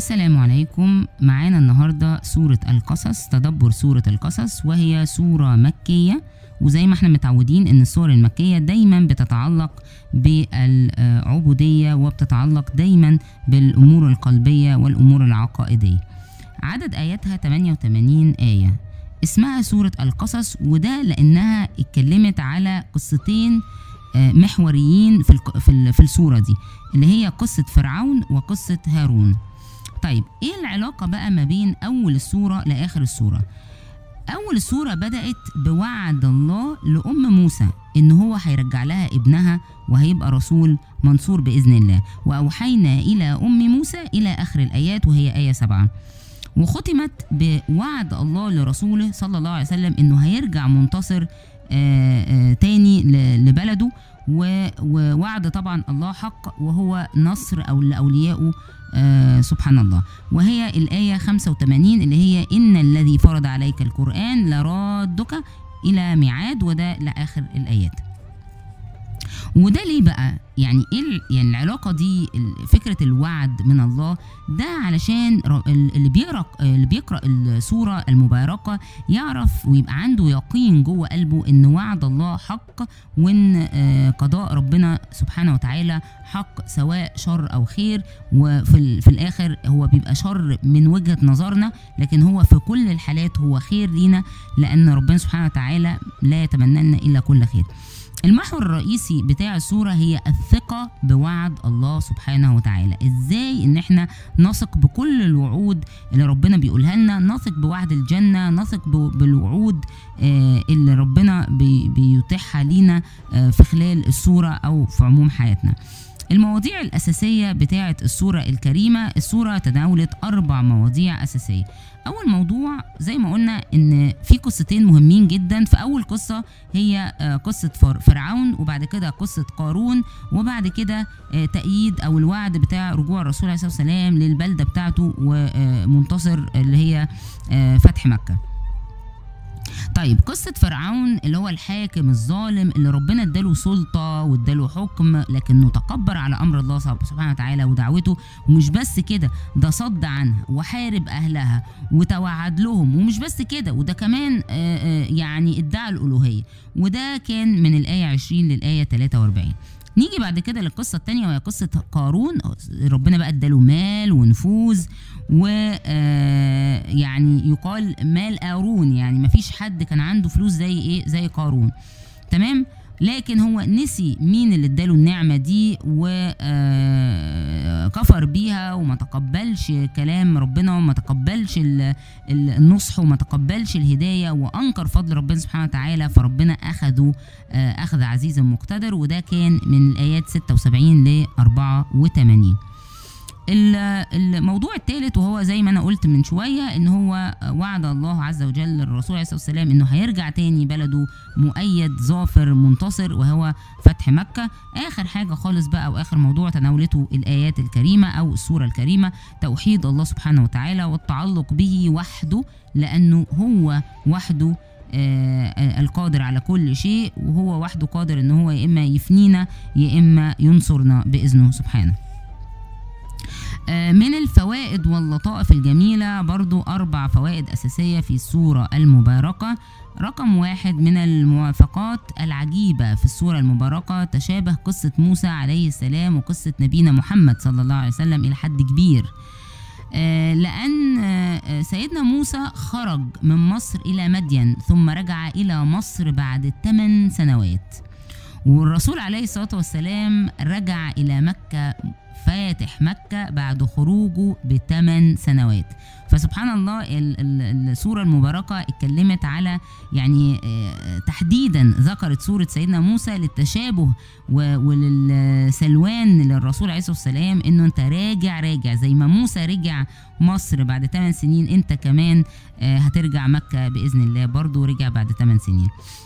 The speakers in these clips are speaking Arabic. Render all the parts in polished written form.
السلام عليكم. معانا النهاردة سورة القصص، تدبر سورة القصص، وهي سورة مكية. وزي ما احنا متعودين ان السور المكية دايما بتتعلق بالعبودية وبتتعلق دايما بالامور القلبية والامور العقائدية. عدد اياتها 88 آية. اسمها سورة القصص، وده لانها اتكلمت على قصتين محوريين في السورة دي، اللي هي قصة فرعون وقصة هارون. طيب ايه العلاقة بقى ما بين اول السورة لاخر السورة؟ اول السورة بدأت بوعد الله لأم موسى ان هو هيرجع لها ابنها وهيبقى رسول منصور بإذن الله، وأوحينا إلى أم موسى إلى آخر الآيات، وهي آية 7. وختمت بوعد الله لرسوله صلى الله عليه وسلم انه هيرجع منتصر تاني لبلده، ووعد طبعا الله حق، وهو نصر أو لأوليائه سبحان الله. وهي الآية 85 اللي هي إن الذي فرض عليك القرآن لرادك إلى ميعاد، وده لآخر الآيات. وده ليه بقى؟ يعني ايه يعني العلاقه دي؟ فكره الوعد من الله ده علشان اللي بيقرا السوره المباركه يعرف ويبقى عنده يقين جوه قلبه ان وعد الله حق، وان قضاء ربنا سبحانه وتعالى حق، سواء شر او خير. وفي الاخر هو بيبقى شر من وجهه نظرنا، لكن هو في كل الحالات هو خير لينا، لان ربنا سبحانه وتعالى لا يتمنى لنا الا كل خير. المحور الرئيسي بتاع السورة هي الثقة بوعد الله سبحانه وتعالى. ازاي ان احنا نثق بكل الوعود اللي ربنا بيقولها لنا، نثق بوعد الجنة، نثق بالوعود اللي ربنا بيتيحها لينا في خلال السورة او في عموم حياتنا. المواضيع الأساسية بتاعة السورة الكريمة، السورة تناولت 4 مواضيع أساسية. أول موضوع زي ما قلنا إن في قصتين مهمين جدا. في أول قصة هي قصة فرعون، وبعد كده قصة قارون، وبعد كده تأييد أو الوعد بتاع رجوع الرسول عليه الصلاة والسلام للبلدة بتاعته ومنتصر اللي هي فتح مكة. طيب قصة فرعون اللي هو الحاكم الظالم اللي ربنا اداله سلطة واداله حكم، لكنه تكبر على أمر الله سبحانه وتعالى ودعوته. ومش بس كده، ده صد عنها وحارب أهلها وتوعد لهم، ومش بس كده، وده كمان يعني ادعى الألوهية. وده كان من الآية 20 للآية 43. نيجي بعد كده للقصة التانية، وهي قصة قارون. ربنا بقى اداله مال ونفوذ، ويعني يقال مال قارون، يعني مفيش حد كان عنده فلوس زي قارون. تمام؟ لكن هو نسي مين اللي اداله النعمة دي، وكفر بيها وما تقبلش كلام ربنا، وما تقبلش النصح، وما تقبلش الهداية، وأنكر فضل ربنا سبحانه وتعالى، فربنا أخذه أخذ عزيز مقتدر. وده كان من الآيات 76 ل 84. الموضوع الثالث، وهو زي ما انا قلت من شويه، ان هو وعد الله عز وجل للرسول عليه الصلاه والسلام انه هيرجع تاني بلده مؤيد ظافر منتصر، وهو فتح مكه. اخر حاجه خالص بقى، او اخر موضوع تناولته الايات الكريمه او السوره الكريمه، توحيد الله سبحانه وتعالى والتعلق به وحده، لانه هو وحده القادر على كل شيء، وهو وحده قادر ان هو يا اما يفنينا يا اما ينصرنا باذنه سبحانه. من الفوائد واللطائف الجميلة برضو 4 فوائد أساسية في السورة المباركة. رقم 1 من الموافقات العجيبة في السورة المباركة تشابه قصة موسى عليه السلام وقصة نبينا محمد صلى الله عليه وسلم إلى حد كبير، لأن سيدنا موسى خرج من مصر إلى مدين، ثم رجع إلى مصر بعد 8 سنوات، والرسول عليه الصلاة والسلام رجع إلى مكة فاتح مكة بعد خروجه ب8 سنوات. فسبحان الله السورة المباركة اتكلمت على يعني تحديدا ذكرت سورة سيدنا موسى للتشابه وللسلوان للرسول عليه الصلاة والسلام، انه انت راجع زي ما موسى رجع مصر بعد 8 سنين، انت كمان هترجع مكة بإذن الله، برضو رجع بعد 8 سنين.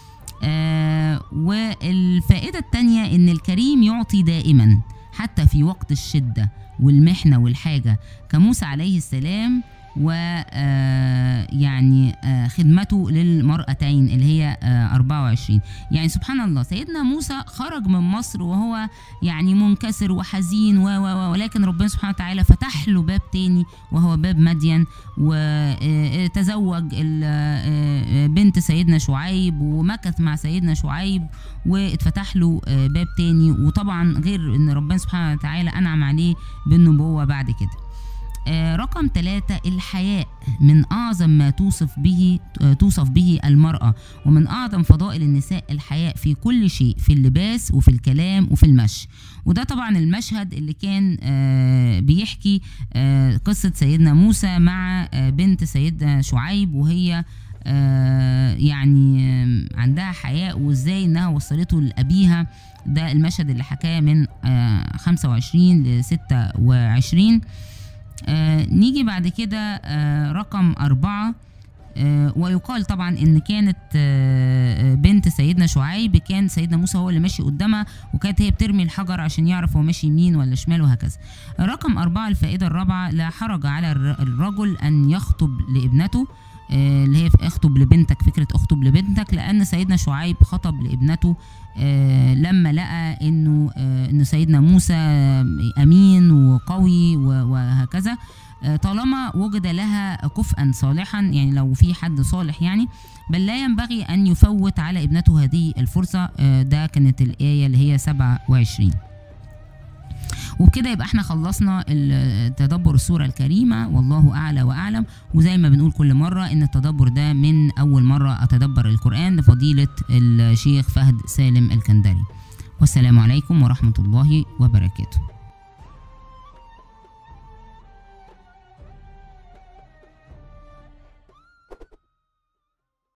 والفائدة التانية ان الكريم يعطي دائما حتى في وقت الشدة والمحنة والحاجة، كموسى عليه السلام و يعني خدمته للمرأتين اللي هي 24. يعني سبحان الله سيدنا موسى خرج من مصر وهو يعني منكسر وحزين ولكن ربنا سبحانه وتعالى فتح له باب تاني وهو باب مدين، وتزوج بنت سيدنا شعيب ومكث مع سيدنا شعيب واتفتح له باب تاني. وطبعا غير ان ربنا سبحانه وتعالى انعم عليه بالنبوة بعد كده. رقم 3 الحياء من أعظم ما توصف به المرأة، ومن أعظم فضائل النساء الحياء في كل شيء، في اللباس وفي الكلام وفي المشي. وده طبعا المشهد اللي كان بيحكي قصة سيدنا موسى مع بنت سيدنا شعيب، وهي يعني عندها حياء وازاي انها وصلته لأبيها. ده المشهد اللي حكاه من 25 ل 26. نيجي بعد كده رقم 4. ويقال طبعا ان كانت بنت سيدنا شعيب كان سيدنا موسى هو اللي ماشي قدامها، وكانت هي بترمي الحجر عشان يعرف هو ماشي يمين ولا شمال وهكذا. رقم 4 الفائدة الرابعة لا حرج على الرجل ان يخطب لابنته، اللي هي اخطب لبنتك، فكرة اخطب لبنتك، لان سيدنا شعيب خطب لابنته لما لقى انه سيدنا موسى امين وقوي وهكذا، طالما وجد لها كفءا صالحا، يعني لو في حد صالح يعني، بل لا ينبغي ان يفوت على ابنته هذه الفرصة. ده كانت الآية اللي هي 27. وبكده يبقى احنا خلصنا تدبر السورة الكريمة، والله أعلى وأعلم. وزي ما بنقول كل مرة ان التدبر ده من أول مرة أتدبر القرآن لفضيلة الشيخ فهد سالم الكندري. والسلام عليكم ورحمة الله وبركاته.